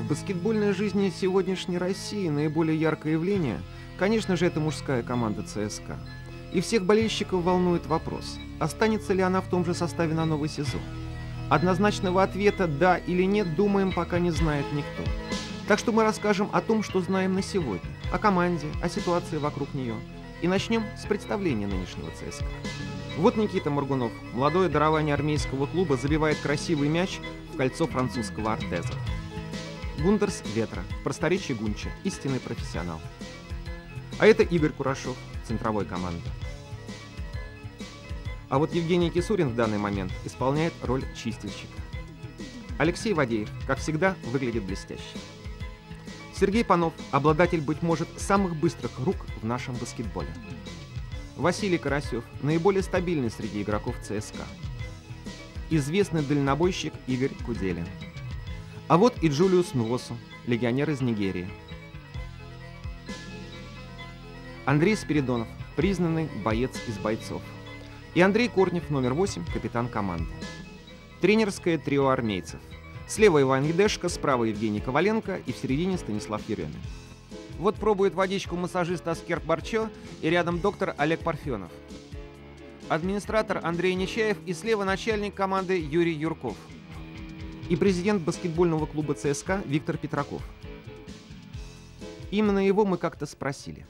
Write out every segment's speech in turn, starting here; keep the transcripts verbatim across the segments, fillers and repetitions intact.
баскетбольной жизни сегодняшней России наиболее яркое явление, конечно же, это мужская команда ЦСКА. И всех болельщиков волнует вопрос, останется ли она в том же составе на новый сезон. Однозначного ответа «да» или «нет», думаем, пока не знает никто. Так что мы расскажем о том, что знаем на сегодня, о команде, о ситуации вокруг нее. И начнем с представления нынешнего ЦСКА. Вот Никита Моргунов, молодое дарование армейского клуба, забивает красивый мяч в кольцо французского Артеза. Гундерс Ветра, в просторечии Гунча, истинный профессионал. А это Игорь Курашов, центровой команды. А вот Евгений Кисурин в данный момент исполняет роль чистильщика. Алексей Вадеев, как всегда, выглядит блестяще. Сергей Панов, обладатель, быть может, самых быстрых рук в нашем баскетболе. Василий Карасев, наиболее стабильный среди игроков ЦСКА. Известный дальнобойщик Игорь Куделин. А вот и Джулиус Nwосу, легионер из Нигерии. Андрей Спиридонов, признанный боец из бойцов. И Андрей Корнев, номер восемь, капитан команды. Тренерское трио армейцев. Слева Иван Едешко, справа Евгений Коваленко и в середине Станислав Еремин. Вот пробует водичку массажист Аскер Барчо и рядом доктор Олег Парфенов. Администратор Андрей Нечаев и слева начальник команды Юрий Юрков. И президент баскетбольного клуба ЦСКА Виктор Петраков. Именно его мы как-то спросили.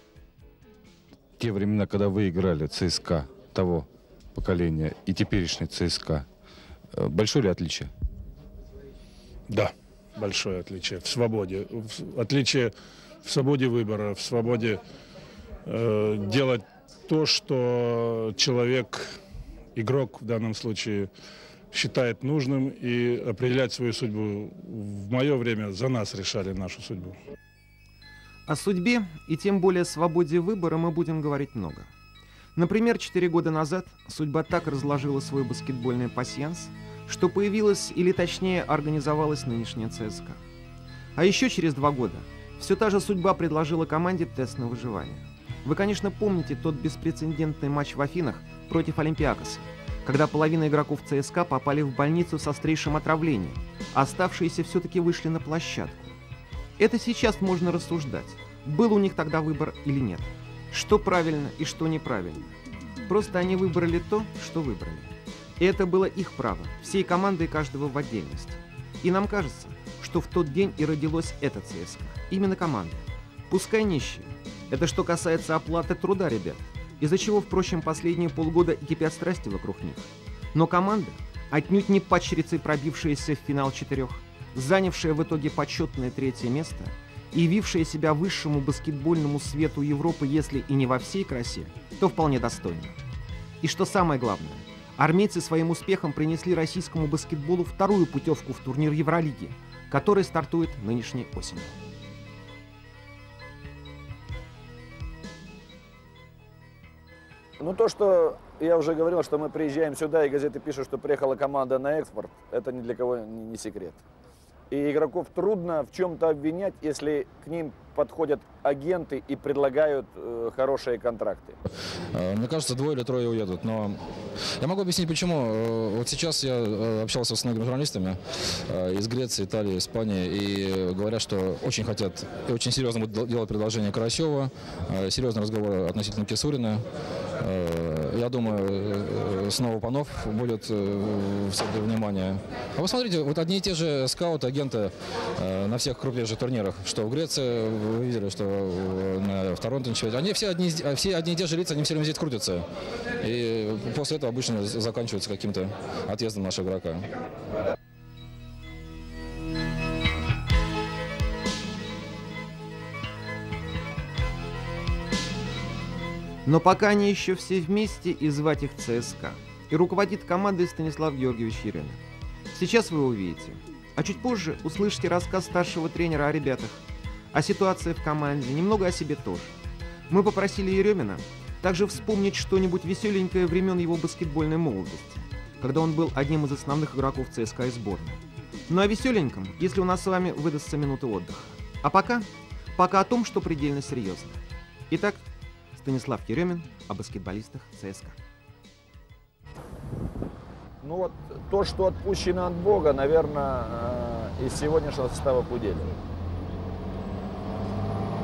Те времена, когда вы играли ЦСКА того поколения и теперешний ЦСКА, большое ли отличие? Да, большое отличие. В свободе. В отличие в свободе выбора, в свободе э, делать то, что человек, игрок в данном случае, считает нужным, и определять свою судьбу. В мое время за нас решали нашу судьбу. О судьбе и тем более свободе выбора мы будем говорить много. Например, четыре года назад судьба так разложила свой баскетбольный пасьянс, что появилась, или точнее организовалась нынешняя ЦСКА. А еще через два года все та же судьба предложила команде тест на выживание. Вы, конечно, помните тот беспрецедентный матч в Афинах против Олимпиакоса, когда половина игроков ЦСКА попали в больницу с острейшим отравлением, а оставшиеся все-таки вышли на площадку. Это сейчас можно рассуждать, был у них тогда выбор или нет, что правильно и что неправильно. Просто они выбрали то, что выбрали. И это было их право, всей команды и каждого в отдельности. И нам кажется, что в тот день и родилось это ЦСКА, именно команда. Пускай нищие. Это что касается оплаты труда ребят, из-за чего, впрочем, последние полгода и кипят страсти вокруг них. Но команда, отнюдь не падчерицей пробившаяся в финал четырех, занявшая в итоге почетное третье место и явившая себя высшему баскетбольному свету Европы, если и не во всей красе, то вполне достойно. И что самое главное, армейцы своим успехом принесли российскому баскетболу вторую путевку в турнир Евролиги, который стартует нынешней осенью. Ну, то, что я уже говорил, что мы приезжаем сюда, и газеты пишут, что приехала команда на экспорт, это ни для кого не секрет. И игроков трудно в чем-то обвинять, если к ним подходят агенты и предлагают э, хорошие контракты. Мне кажется, двое или трое уедут, но я могу объяснить, почему. Вот сейчас я общался с многими журналистами из Греции, Италии, Испании, и говорят, что очень хотят и очень серьезно будут делать предложение Карасева, серьезный разговор относительно Кисурина. Я думаю, снова Панов будет в центре внимания. А вы смотрите, вот одни и те же скауты, агенты на всех крупнейших турнирах, что в Греции, вы видели, что на втором чемпионате, они все одни, все одни и те же лица, они все время здесь крутятся. И после этого обычно заканчивается каким-то отъездом нашего игрока. Но пока они еще все вместе, и звать их ЦСКА. И руководит командой Станислав Георгиевич Еремин. Сейчас вы увидите. А чуть позже услышите рассказ старшего тренера о ребятах, о ситуации в команде, немного о себе тоже. Мы попросили Еремина также вспомнить что-нибудь веселенькое времен его баскетбольной молодости, когда он был одним из основных игроков ЦСКА и сборной. Ну а веселеньком, если у нас с вами выдастся минута отдыха. А пока, пока о том, что предельно серьезно. Итак, Станислав Еремин о баскетболистах ЦСКА. Ну вот то, что отпущено от Бога, наверное, из сегодняшнего состава Куделина.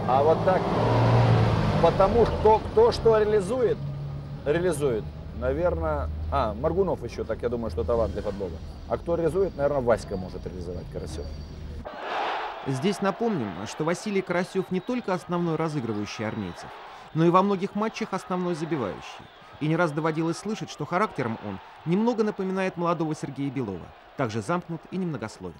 А вот так, потому что кто что реализует, реализует. Наверное, а, Моргунов еще, так я думаю, что талант для футбола. А кто реализует, наверное, Васька может реализовать, Карасев. Здесь напомним, что Василий Карасев не только основной разыгрывающий армейцев, но и во многих матчах основной забивающий. И не раз доводилось слышать, что характером он немного напоминает молодого Сергея Белова, также замкнут и немногословен.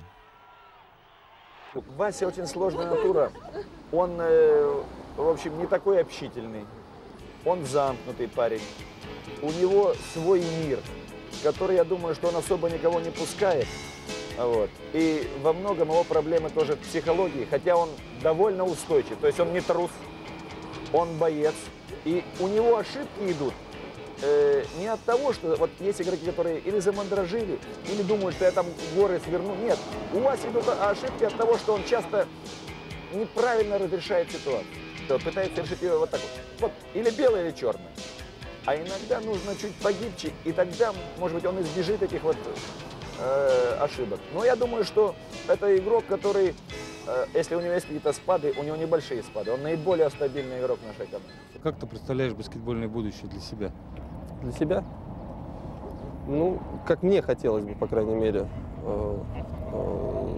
Вася очень сложная натура. Он, э, в общем, не такой общительный. Он замкнутый парень. У него свой мир, который, я думаю, что он особо никого не пускает. Вот. И во многом его проблемы тоже в психологии, хотя он довольно устойчив. То есть он не трус, он боец. И у него ошибки идут э, не от того, что вот есть игроки, которые или замандражили, или думают, что я там горы сверну. Нет, у вас идут ошибки от того, что он часто неправильно разрешает ситуацию. Пытается решить ее вот так вот. Вот или белое, или черное. А иногда нужно чуть погибче, и тогда, может быть, он избежит этих вот э, ошибок. Но я думаю, что это игрок, который, э, если у него есть какие-то спады, у него небольшие спады. Он наиболее стабильный игрок нашей команды. Как ты представляешь баскетбольное будущее для себя? Для себя? Ну, как мне хотелось бы, по крайней мере. Э, э,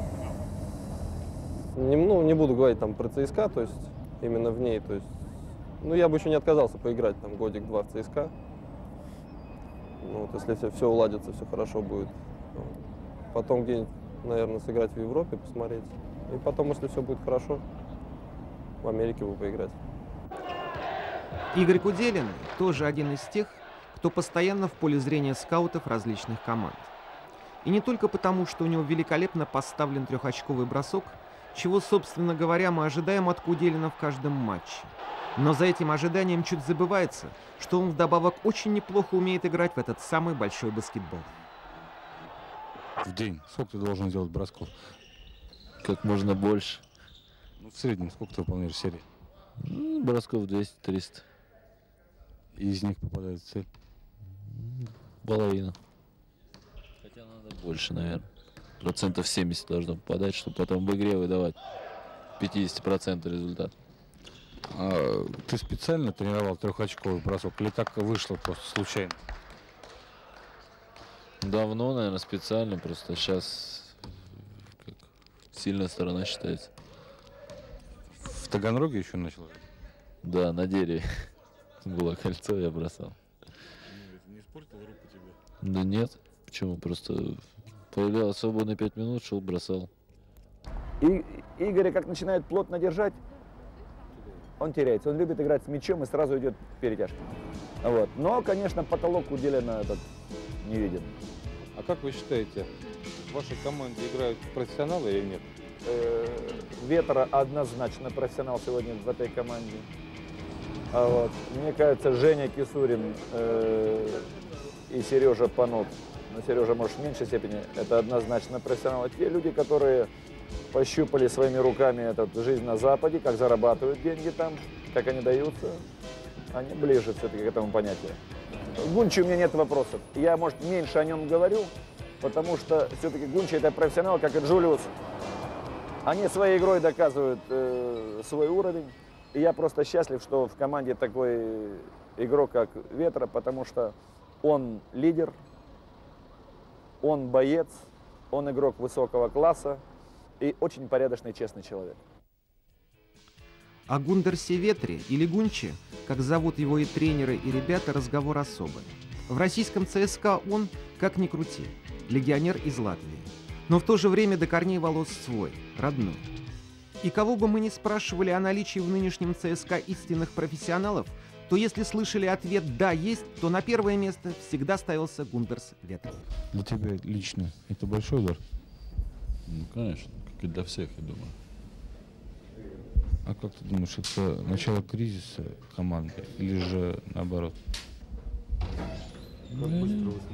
не, ну, не буду говорить там про ЦСКА, то есть именно в ней, то есть. Ну, я бы еще не отказался поиграть там годик-два в ЦСКА. Ну, вот, если все, все уладится, все хорошо будет. Потом где-нибудь, наверное, сыграть в Европе, посмотреть. И потом, если все будет хорошо, в Америке бы поиграть. Игорь Куделин тоже один из тех, кто постоянно в поле зрения скаутов различных команд. И не только потому, что у него великолепно поставлен трехочковый бросок, чего, собственно говоря, мы ожидаем от Куделина в каждом матче. Но за этим ожиданием чуть забывается, что он вдобавок очень неплохо умеет играть в этот самый большой баскетбол. В день сколько ты должен делать бросков? Как можно больше. Ну, в среднем сколько ты выполняешь серий? Ну, бросков двести-триста. И из них попадает в цель? Половина. Хотя надо больше, наверное. Процентов семьдесят должно попадать, чтобы потом в игре выдавать пятьдесят процентов результат. А ты специально тренировал трехочковый бросок или так вышло просто случайно? Давно, наверное, специально, просто сейчас как сильная сторона считается. В Таганроге еще начал? Да, на дереве было кольцо, я бросал. Не испортил руку тебе? Да нет, почему? Просто появлялось свободные пять минут, шел, бросал. И Игоря как начинает плотно держать, он теряется. Он любит играть с мячом и сразу идет перетяжка. Вот. Но, конечно, потолок у Делина этот не виден. А как вы считаете, в вашей команде играют профессионалы или нет? Э, Ветра однозначно профессионал сегодня в этой команде. А вот, мне кажется, Женя Кисурин э, и Сережа Панов, но Сережа, может, в меньшей степени, это однозначно профессионалы. Те люди, которые пощупали своими руками эту жизнь на Западе, как зарабатывают деньги там, как они даются, они ближе все-таки к этому понятию. Гунчи у меня нет вопросов. Я, может, меньше о нем говорю, потому что все-таки Гунчи это профессионал, как и Джулиус. Они своей игрой доказывают э, свой уровень. И я просто счастлив, что в команде такой игрок, как Ветра, потому что он лидер, он боец, он игрок высокого класса и очень порядочный, честный человек. О Гундерсе Ветре или Гунче, как зовут его и тренеры, и ребята, разговор особый. В российском ЦСКА он, как ни крути, легионер из Латвии. Но в то же время до корней волос свой, родной. И кого бы мы ни спрашивали о наличии в нынешнем ЦСКА истинных профессионалов, то если слышали ответ «да, есть», то на первое место всегда ставился Гундерс Ветре. Для тебя лично это большой удар? Ну, конечно, как и для всех, я думаю. А как ты думаешь, это начало кризиса команды или же наоборот? Как быстро вы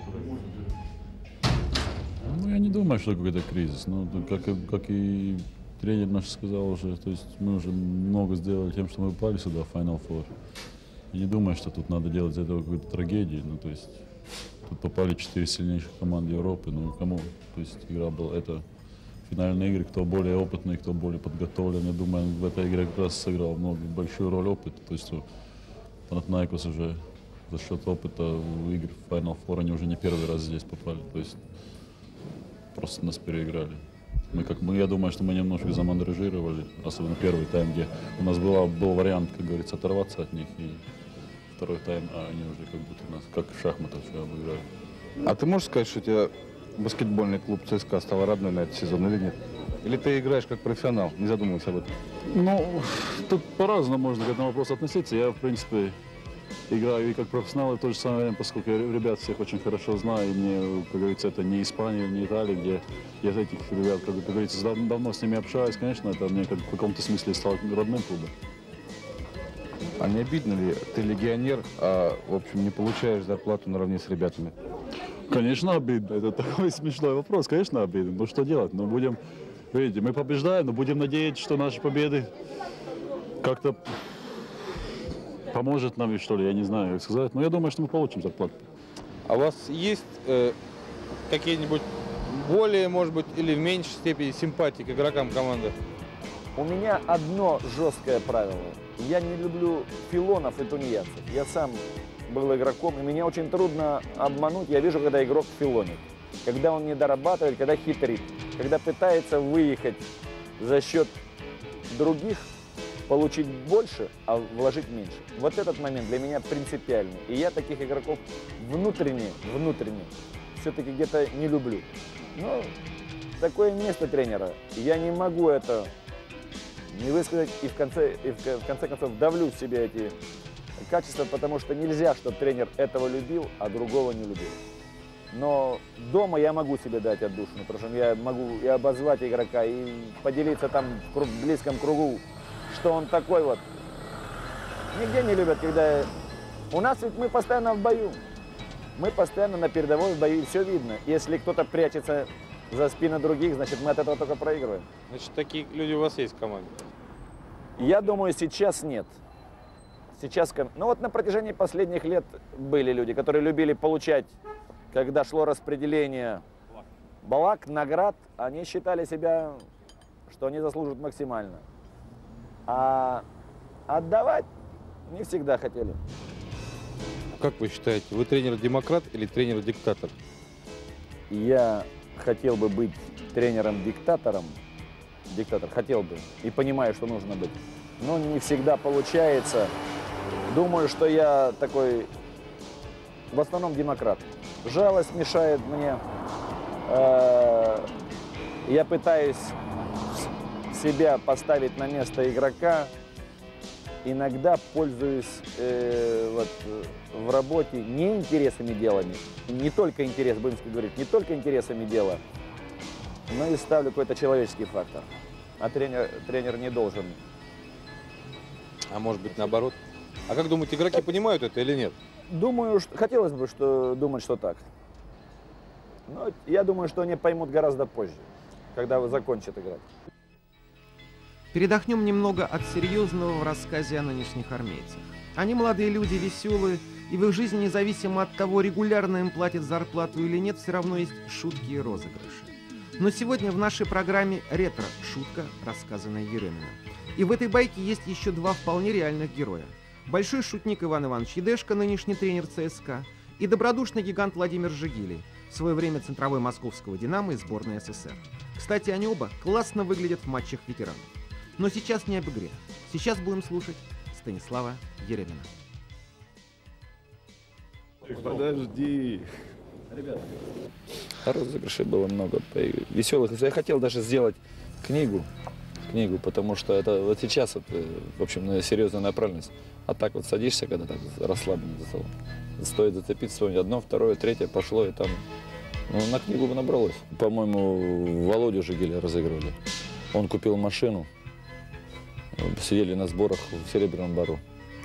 Ну, я не думаю, что какой-то кризис. Ну, как и, как и тренер наш сказал уже, то есть мы уже много сделали тем, что мы попали сюда, в Final Four. Я не думаю, что тут надо делать из этого какой-то трагедии. Ну, то есть тут попали четыре сильнейших команды Европы. Ну, кому? То есть игра была, это финальные игры, кто более опытный, кто более подготовлен. Я думаю, в этой игре как раз сыграл много, большую роль опыт. То есть Панатинаикос уже за счет опыта в игр в Final Four они уже не первый раз здесь попали. То есть просто нас переиграли. Мы, как, мы, я думаю, что мы немножко замандражировали, особенно первый тайм, где у нас была, был вариант, как говорится, оторваться от них. И второй тайм, а они уже как будто нас, как в шахматах, все обыграли. А ты можешь сказать, что у тебя баскетбольный клуб ЦСКА стал родной на этот сезон или нет? Или ты играешь как профессионал, не задумываясь об этом? Ну, тут по-разному можно к этому вопросу относиться. Я, в принципе, играю и как профессионал, и в то же самое время, поскольку я ребят всех очень хорошо знаю, и мне, как говорится, это не Испания, не Италия, где я этих ребят, как, как говорится, дав давно с ними общаюсь, конечно, это мне как, в каком-то смысле стало родным клубом. А не обидно ли? Ты легионер, а, в общем, не получаешь зарплату наравне с ребятами? Конечно, обидно. Это такой смешной вопрос. Конечно, обидно. Ну, что делать? Ну, будем, видите, мы побеждаем, но будем надеяться, что наши победы как-то поможет нам, что ли, я не знаю, как сказать. Но я думаю, что мы получим зарплату. А у вас есть э, какие-нибудь более, может быть, или в меньшей степени симпатии к игрокам команды? У меня одно жесткое правило. Я не люблю филонов и тунеядцев. Я сам был игроком, и меня очень трудно обмануть. Я вижу, когда игрок филонит, когда он не дорабатывает, когда хитрит, когда пытается выехать за счет других, получить больше, а вложить меньше. Вот этот момент для меня принципиальный. И я таких игроков внутренне, внутренне все-таки где-то не люблю. Но такое место тренера. Я не могу это не высказать, и в конце, и в конце концов давлю в себе эти качества, потому что нельзя, чтобы тренер этого любил, а другого не любил. Но дома я могу себе дать отдушину, потому что я могу и обозвать игрока, и поделиться там в близком кругу, что он такой вот. Нигде не любят, когда... У нас ведь мы постоянно в бою. Мы постоянно на передовой в бою, и все видно. Если кто-то прячется за спины других, значит, мы от этого только проигрываем. Значит, такие люди у вас есть в команде? Я думаю, сейчас нет. Сейчас, ну вот на протяжении последних лет были люди, которые любили получать, когда шло распределение балак, наград, они считали себя, что они заслуживают максимально. А отдавать не всегда хотели. Как вы считаете, вы тренер-демократ или тренер-диктатор? Я хотел бы быть тренером-диктатором, диктатор хотел бы, и понимаю, что нужно быть, но не всегда получается. Думаю, что я такой, в основном, демократ. Жалость мешает мне. Я пытаюсь себя поставить на место игрока. Иногда пользуюсь э, вот, в работе не интересами делами, не только интерес, будем говорить, не только интересами дела, но и ставлю какой-то человеческий фактор. А тренер, тренер не должен. А может быть наоборот? А как думаете, игроки так, понимают это или нет? Думаю, что, хотелось бы что, думать, что так. Но я думаю, что они поймут гораздо позже, когда закончат играть. Передохнем немного от серьезного в рассказе о нынешних армейцах. Они молодые люди, веселые, и в их жизни, независимо от того, регулярно им платят зарплату или нет, все равно есть шутки и розыгрыши. Но сегодня в нашей программе ретро-шутка, рассказанная Ереминым. И в этой байке есть еще два вполне реальных героя. Большой шутник Иван Иванович Едешко, нынешний тренер ЦСКА, и добродушный гигант Владимир Жигилей, в свое время центровой московского «Динамо» и сборной СССР. Кстати, они оба классно выглядят в матчах ветеранов. Но сейчас не об игре. Сейчас будем слушать Станислава Еремина. Подожди. Ребята, розыгрышей было много веселых. Я хотел даже сделать книгу, книгу, потому что это вот сейчас это, в общем, серьезная направленность. А так вот садишься, когда так расслабленно за столом. Стоит зацепиться, вспомнить одно, второе, третье пошло, и там ну, на книгу бы набралось. По-моему, Володю Жигиля разыгрывали. Он купил машину. Сидели на сборах в Серебряном Бару.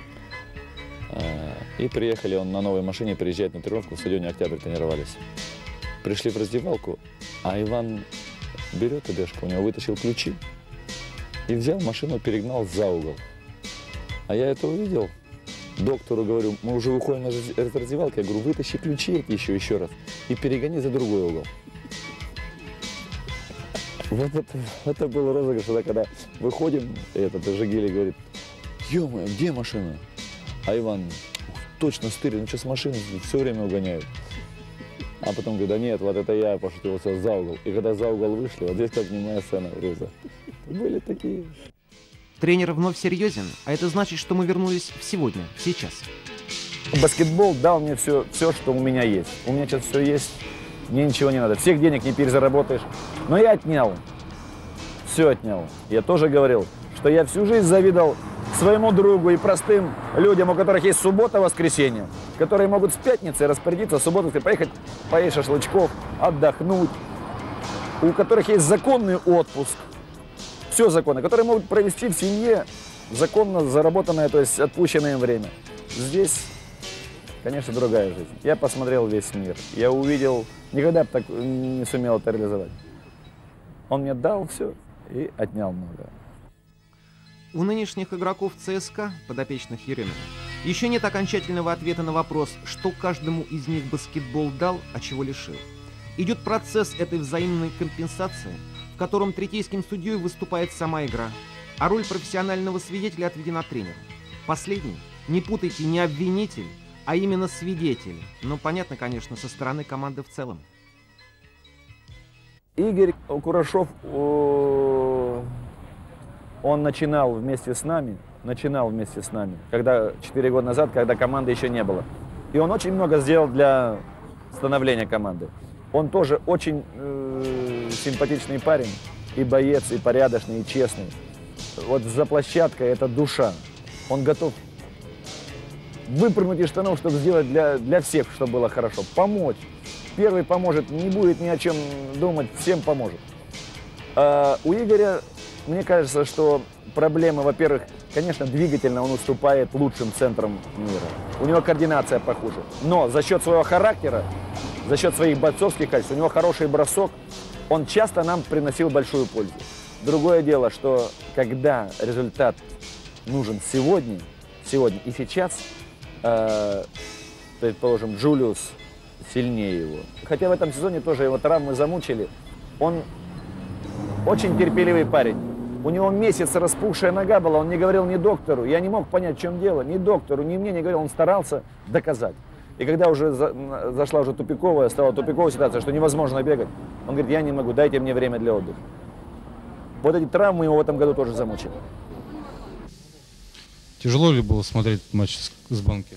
И приехали, он на новой машине приезжает на тренировку, в стадионе Октябрь тренировались. Пришли в раздевалку, а Иван берет Едешко, у него вытащил ключи и взял машину, перегнал за угол. А я это увидел. Доктору говорю, мы уже выходим из раздевалки, я говорю, вытащи ключи эти еще, еще раз и перегони за другой угол. Вот это, это был розыгрыш, да, когда выходим, и этот Жигили говорит: ё-моё, где машина? А Иван: точно стырили, ну сейчас машины все время угоняют. А потом говорит: да нет, вот это я пошутил за угол. И когда за угол вышли, вот здесь как немая сцена Руза. Были такие. Тренер вновь серьезен, а это значит, что мы вернулись в сегодня, в сейчас. Баскетбол дал мне все, все, что у меня есть. У меня сейчас все есть, мне ничего не надо. Всех денег не перезаработаешь. Но я отнял. Все отнял. Я тоже говорил, что я всю жизнь завидовал своему другу и простым людям, у которых есть суббота, воскресенье, которые могут с пятницы распорядиться, в субботу поехать поесть шашлычков, отдохнуть, у которых есть законный отпуск, все законно, которые могут провести в семье законно заработанное, то есть отпущенное им время. Здесь, конечно, другая жизнь. Я посмотрел весь мир, я увидел, никогда бы так не сумел это реализовать. Он мне дал все и отнял много. У нынешних игроков ЦСКА, подопечных Еремина, еще нет окончательного ответа на вопрос, что каждому из них баскетбол дал, а чего лишил. Идет процесс этой взаимной компенсации, в котором третейским судьей выступает сама игра, а роль профессионального свидетеля отведена тренеру. Последний, не путайте, не обвинитель, а именно свидетель. Но понятно, конечно, со стороны команды в целом. Игорь Курашов, он начинал вместе с нами, начинал вместе с нами, когда четыре года назад, когда команды еще не было. И он очень много сделал для становления команды. Он тоже очень э, симпатичный парень, и боец, и порядочный, и честный. Вот за площадкой это душа. Он готов выпрыгнуть из штанов, чтобы сделать для, для всех, чтобы было хорошо. Помочь. Первый поможет, не будет ни о чем думать, всем поможет. А у Игоря, мне кажется, что проблема, во-первых, конечно, двигательно он уступает лучшим центрам мира. У него координация похуже. Но за счет своего характера, за счет своих бойцовских качеств, у него хороший бросок, он часто нам приносил большую пользу. Другое дело, что когда результат нужен сегодня, сегодня и сейчас, э, предположим, Джулиус сильнее его. Хотя в этом сезоне тоже его травмы замучили. Он очень терпеливый парень. У него месяц распухшая нога была, он не говорил ни доктору. Я не мог понять, в чем дело. Ни доктору, ни мне не говорил. Он старался доказать. И когда уже за, зашла уже тупиковая, стала тупиковая ситуация, что невозможно бегать, он говорит: я не могу, дайте мне время для отдыха. Вот эти травмы его в этом году тоже замучили. Тяжело ли было смотреть матч с, с Банки?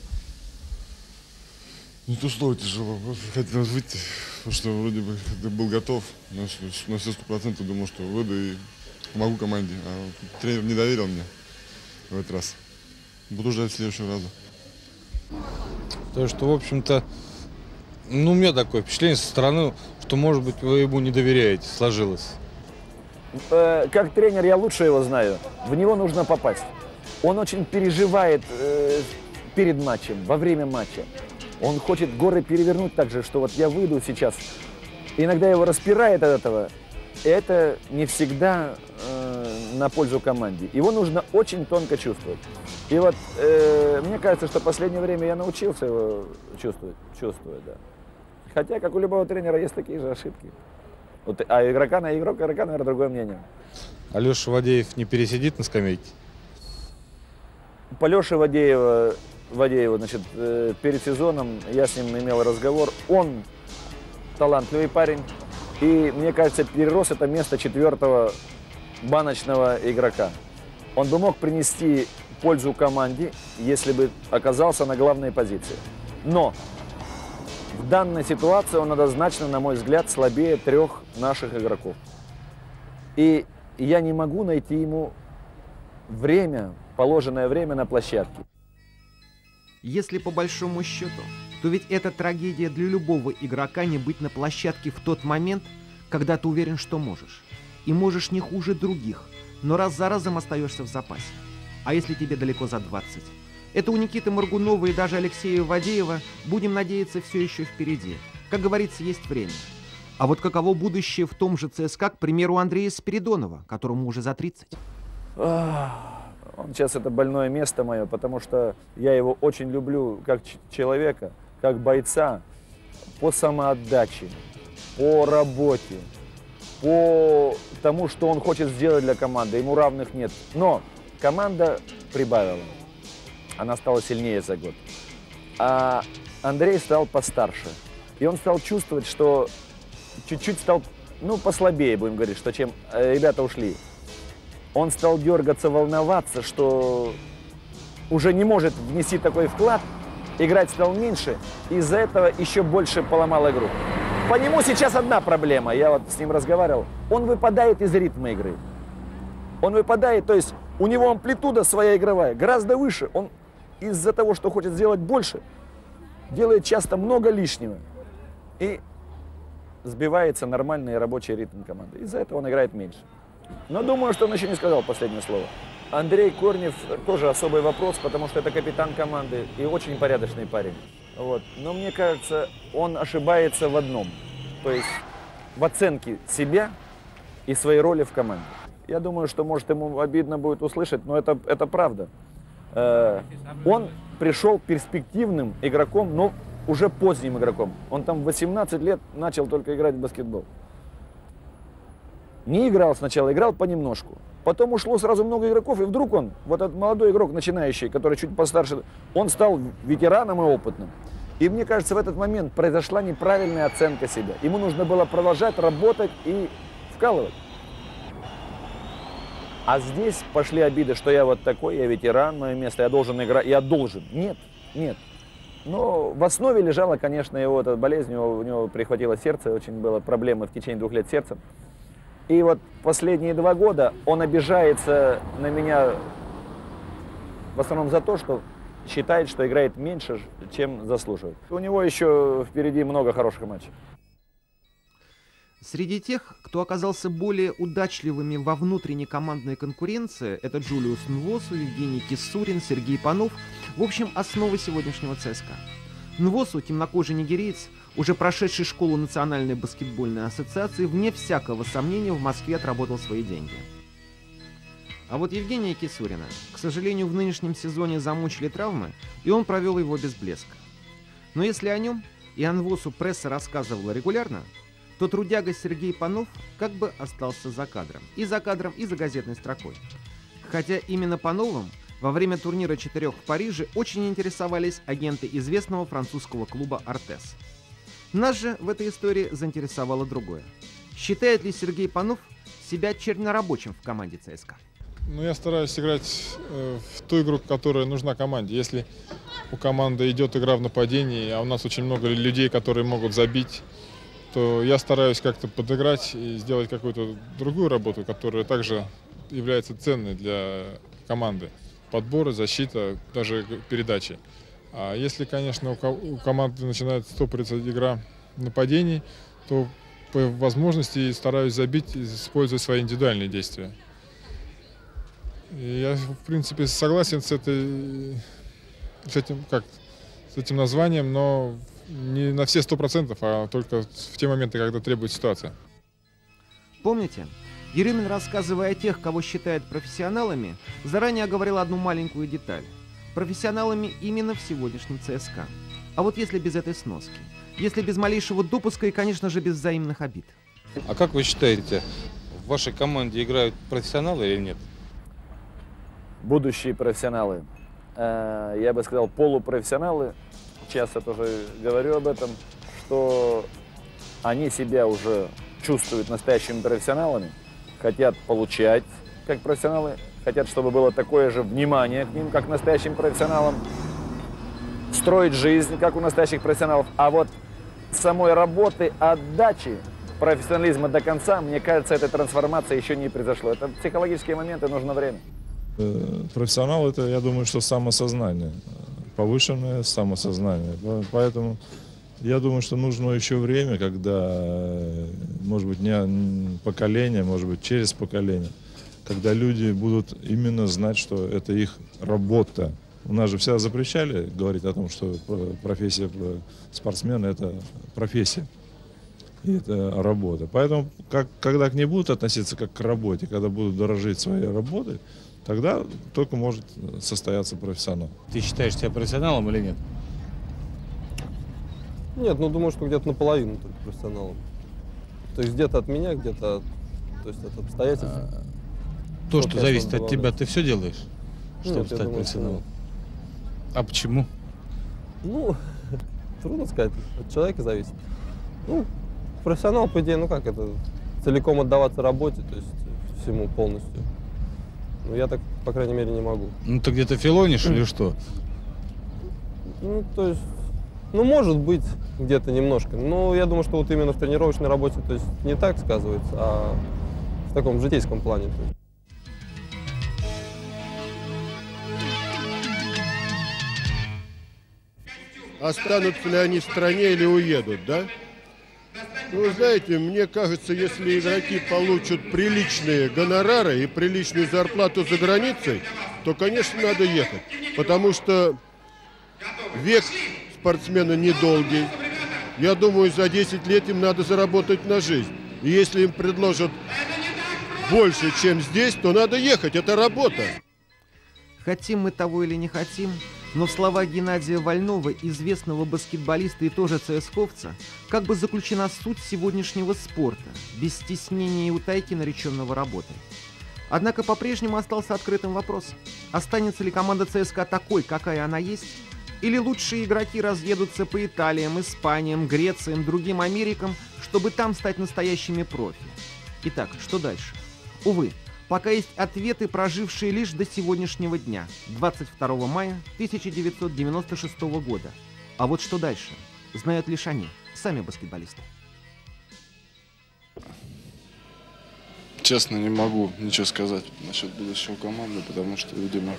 Не то слово тяжело, просто хотелось выйти, потому что вроде бы ты был готов, на все сто процентов думал, что выйду и помогу команде, а тренер не доверил мне в этот раз. Буду ждать следующего раза. То, что, в общем-то, ну, у меня такое впечатление со стороны, что, может быть, вы ему не доверяете, сложилось. Э, как тренер я лучше его знаю, в него нужно попасть. Он очень переживает э, перед матчем, во время матча. Он хочет горы перевернуть так же, что вот я выйду сейчас. Иногда его распирает от этого. И это не всегда э, на пользу команде. Его нужно очень тонко чувствовать. И вот э, мне кажется, что в последнее время я научился его чувствовать, чувствовать, да. Хотя, как у любого тренера, есть такие же ошибки. Вот, а игрока на игрок, игрока, наверное, другое мнение. Алеша Вадеев не пересидит на скамейке? По Леше Вадеева, Вадееву, значит, э, перед сезоном я с ним имел разговор. Он талантливый парень. И, мне кажется, перерос это место четвертого баночного игрока. Он бы мог принести пользу команде, если бы оказался на главной позиции. Но в данной ситуации он однозначно, на мой взгляд, слабее трех наших игроков. И я не могу найти ему время, положенное время на площадке. Если по большому счету, то ведь это трагедия для любого игрока не быть на площадке в тот момент, когда ты уверен, что можешь. И можешь не хуже других, но раз за разом остаешься в запасе. А если тебе далеко за двадцать? Это у Никиты Моргунова и даже Алексея Вадеева, будем надеяться, все еще впереди. Как говорится, есть время. А вот каково будущее в том же ЦСКА, к примеру, Андрея Спиридонова, которому уже за тридцать? Он сейчас это больное место мое, потому что я его очень люблю как человека, как бойца, по самоотдаче, по работе, по тому, что он хочет сделать для команды. Ему равных нет. Но команда прибавила. Она стала сильнее за год. А Андрей стал постарше. И он стал чувствовать, что чуть-чуть стал, ну, послабее, будем говорить, что чем ребята ушли. Он стал дергаться, волноваться, что уже не может внести такой вклад, играть стал меньше, из-за этого еще больше поломал игру. По нему сейчас одна проблема, я вот с ним разговаривал, он выпадает из ритма игры. Он выпадает, то есть у него амплитуда своя игровая, гораздо выше. Он из-за того, что хочет сделать больше, делает часто много лишнего. И сбивается нормальный рабочий ритм команды. Из-за этого он играет меньше. Но думаю, что он еще не сказал последнее слово. Андрей Корнев тоже особый вопрос, потому что это капитан команды и очень порядочный парень. Вот. Но мне кажется, он ошибается в одном. То есть в оценке себя и своей роли в команде. Я думаю, что, может, ему обидно будет услышать, но это, это правда. Э, он пришел перспективным игроком, но уже поздним игроком. Он там в восемнадцать лет начал только играть в баскетбол. Не играл сначала, играл понемножку. Потом ушло сразу много игроков, и вдруг он, вот этот молодой игрок, начинающий, который чуть постарше, он стал ветераном и опытным. И мне кажется, в этот момент произошла неправильная оценка себя. Ему нужно было продолжать работать и вкалывать. А здесь пошли обиды, что я вот такой, я ветеран, мое место, я должен играть, я должен. Нет, нет. Но в основе лежала, конечно, его эта болезнь, у него, у него прихватило сердце, очень было проблемы в течение двух лет с сердцем. И вот последние два года он обижается на меня в основном за то, что считает, что играет меньше, чем заслуживает. У него еще впереди много хороших матчей. Среди тех, кто оказался более удачливыми во внутренней командной конкуренции, это Джулиус Нвосу, Евгений Кисурин, Сергей Панов, в общем, основы сегодняшнего ЦСКА. Нвосу, темнокожий нигериец, уже прошедший школу Национальной баскетбольной ассоциации, вне всякого сомнения в Москве отработал свои деньги. А вот Евгения Кисурина, к сожалению, в нынешнем сезоне замучили травмы, и он провел его без блеска. Но если о нем и о Нвосу пресса рассказывала регулярно, то трудяга Сергей Панов как бы остался за кадром. И за кадром, и за газетной строкой. Хотя именно Пановым во время турнира четырех в Париже очень интересовались агенты известного французского клуба «Артес». Нас же в этой истории заинтересовало другое. Считает ли Сергей Панов себя чернорабочим в команде ЦСКА? Ну, я стараюсь играть э, в ту игру, которая нужна команде. Если у команды идет игра в нападении, а у нас очень много людей, которые могут забить, то я стараюсь как-то подыграть и сделать какую-то другую работу, которая также является ценной для команды. Подборы, защита, даже передачи. А если, конечно, у, ко у команды начинает стопориться игра нападений, то по возможности стараюсь забить, используя свои индивидуальные действия. И я, в принципе, согласен с, этой, с, этим, как, с этим названием, но не на все сто процентов, а только в те моменты, когда требует ситуация. Помните, Еремин, рассказывая о тех, кого считает профессионалами, заранее оговорил одну маленькую деталь. Профессионалами именно в сегодняшнем ЦСКА. А вот если без этой сноски? Если без малейшего допуска и, конечно же, без взаимных обид? А как вы считаете, в вашей команде играют профессионалы или нет? Будущие профессионалы. Я бы сказал, полупрофессионалы. Часто тоже говорю об этом, что они себя уже чувствуют настоящими профессионалами, хотят получать как профессионалы, хотят, чтобы было такое же внимание к ним, как к настоящим профессионалам, строить жизнь, как у настоящих профессионалов. А вот самой работы, отдачи, профессионализма до конца, мне кажется, эта трансформация еще не произошла. Это психологические моменты, нужно время. Профессионал — это, я думаю, что самосознание, повышенное самосознание. Поэтому я думаю, что нужно еще время, когда, может быть, не поколение, может быть, через поколение, когда люди будут именно знать, что это их работа. У нас же всегда запрещали говорить о том, что профессия спортсмена — это профессия, и это работа. Поэтому, как, когда к ней будут относиться как к работе, когда будут дорожить своей работой, тогда только может состояться профессионал. Ты считаешь себя профессионалом или нет? Нет, ну думаю, что где-то наполовину только профессионалом. То есть где-то от меня, где-то от, то есть от обстоятельств. А, то, что зависит от тебя, ты все делаешь, чтобы Нет, стать думаю, профессионалом? А почему? Ну, трудно сказать, от человека зависит. Ну, профессионал, по идее, ну как это, целиком отдаваться работе, то есть всему полностью. Ну, я так, по крайней мере, не могу. Ну, ты где-то филонишь или что? Ну, то есть, ну, может быть, где-то немножко. Но я думаю, что вот именно в тренировочной работе, то есть, не так сказывается, а в таком житейском плане. То есть. Останутся ли они в стране или уедут, да? Ну, вы знаете, мне кажется, если игроки получат приличные гонорары и приличную зарплату за границей, то, конечно, надо ехать. Потому что век спортсмена недолгий. Я думаю, за десять лет им надо заработать на жизнь. И если им предложат больше, чем здесь, то надо ехать. Это работа. Хотим мы того или не хотим, но в словах Геннадия Вольнова, известного баскетболиста и тоже цесковца, как бы заключена суть сегодняшнего спорта, без стеснения и утайки, нареченного работой. Однако по-прежнему остался открытым вопрос, останется ли команда ЦСКА такой, какая она есть, или лучшие игроки разъедутся по Италиям, Испаниям, Грециям, другим Америкам, чтобы там стать настоящими профи. Итак, что дальше? Увы, пока есть ответы, прожившие лишь до сегодняшнего дня, двадцать второго мая тысяча девятьсот девяносто шестого года. А вот что дальше, знают лишь они, сами баскетболисты. Честно, не могу ничего сказать насчет будущего команды, потому что, видимо,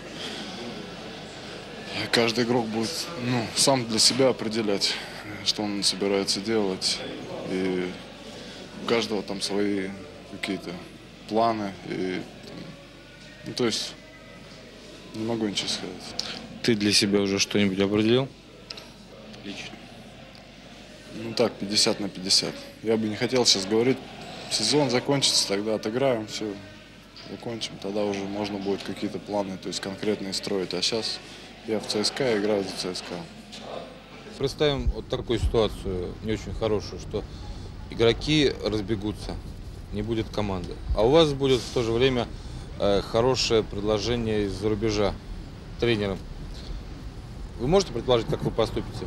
каждый игрок будет, ну, сам для себя определять, что он собирается делать. И у каждого там свои какие-то планы. И, ну, то есть не могу ничего сказать. Ты для себя уже что-нибудь определил? Лично. Ну так, пятьдесят на пятьдесят. Я бы не хотел сейчас говорить. Сезон закончится, тогда отыграем, все, закончим. Тогда уже можно будет какие-то планы, то есть конкретные строить. А сейчас я в ЦСКА играю за ЦСКА. Представим вот такую ситуацию, не очень хорошую, что игроки разбегутся, не будет команды. А у вас будет в то же время э, хорошее предложение из-за рубежа тренером. Вы можете предположить, как вы поступите?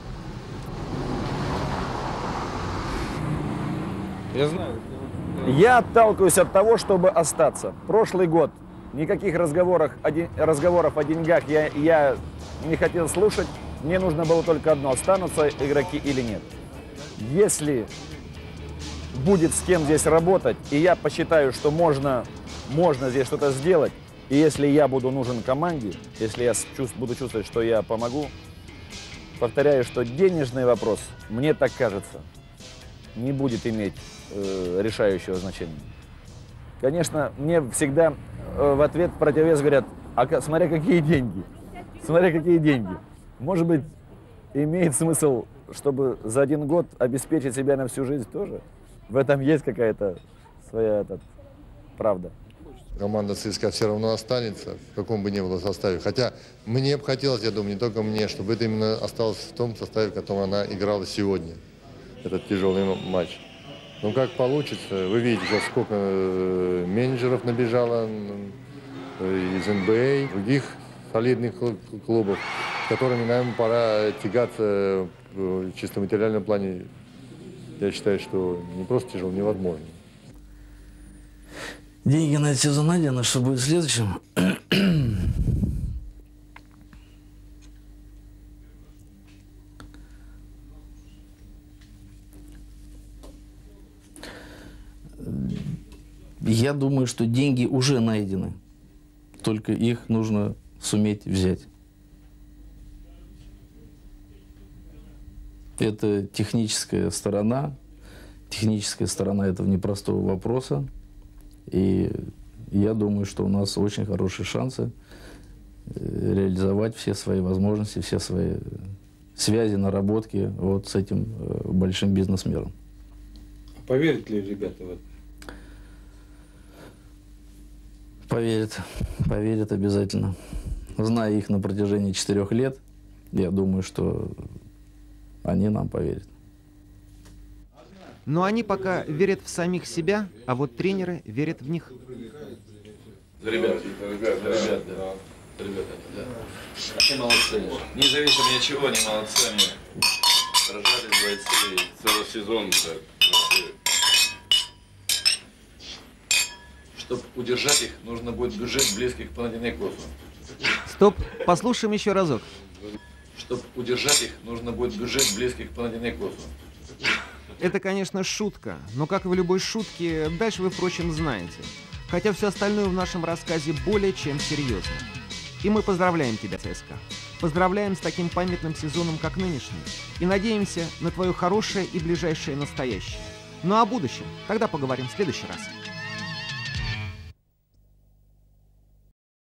Я знаю. Я отталкиваюсь от того, чтобы остаться. Прошлый год никаких разговоров о, день, разговоров о деньгах я, я не хотел слушать. Мне нужно было только одно: останутся игроки или нет. Если будет с кем здесь работать, и я посчитаю, что можно, можно здесь что-то сделать, и если я буду нужен команде, если я чувств, буду чувствовать, что я помогу, повторяю, что денежный вопрос, мне так кажется, не будет иметь э, решающего значения. Конечно, мне всегда э, в ответ в противовес говорят: а смотря какие деньги, смотря какие деньги. Может быть, имеет смысл, чтобы за один год обеспечить себя на всю жизнь тоже? В этом есть какая-то своя этот, правда. Команда ЦСКА все равно останется, в каком бы ни было составе. Хотя мне бы хотелось, я думаю, не только мне, чтобы это именно осталось в том составе, в котором она играла сегодня. Этот тяжелый матч. Ну, как получится. Вы видите, сейчас сколько менеджеров набежало из эн бэ а, других солидных клубов, с которыми, наверное, пора тягаться в чисто материальном плане. Я считаю, что не просто тяжело, невозможно. Деньги на этот сезон найдены, что будет в следующем? Я думаю, что деньги уже найдены, только их нужно суметь взять. Это техническая сторона. Техническая сторона этого непростого вопроса. И я думаю, что у нас очень хорошие шансы реализовать все свои возможности, все свои связи, наработки вот с этим большим бизнесменом. Поверят ли ребята в это? Поверят. Поверят обязательно. Зная их на протяжении четырех лет, я думаю, что они нам поверят. Но они пока верят в самих себя, а вот тренеры верят в них. Ребята, ребята, ребята, да. Ребята, да. Они молодцы. Независимо ни от чего, они молодцы. Они сражались, бойцы. Целый сезон, да. Чтобы удержать их, нужно будет бюджет близких к Панатинαϊκосу. Стоп, послушаем еще разок. Чтобы удержать их, нужно будет бюджет близких к Панатинαϊκосу. Это, конечно, шутка, но, как и в любой шутке, дальше вы, впрочем, знаете. Хотя все остальное в нашем рассказе более чем серьезно. И мы поздравляем тебя, ЦСКА. Поздравляем с таким памятным сезоном, как нынешний. И надеемся на твое хорошее и ближайшее настоящее. Ну а о будущем тогда поговорим в следующий раз.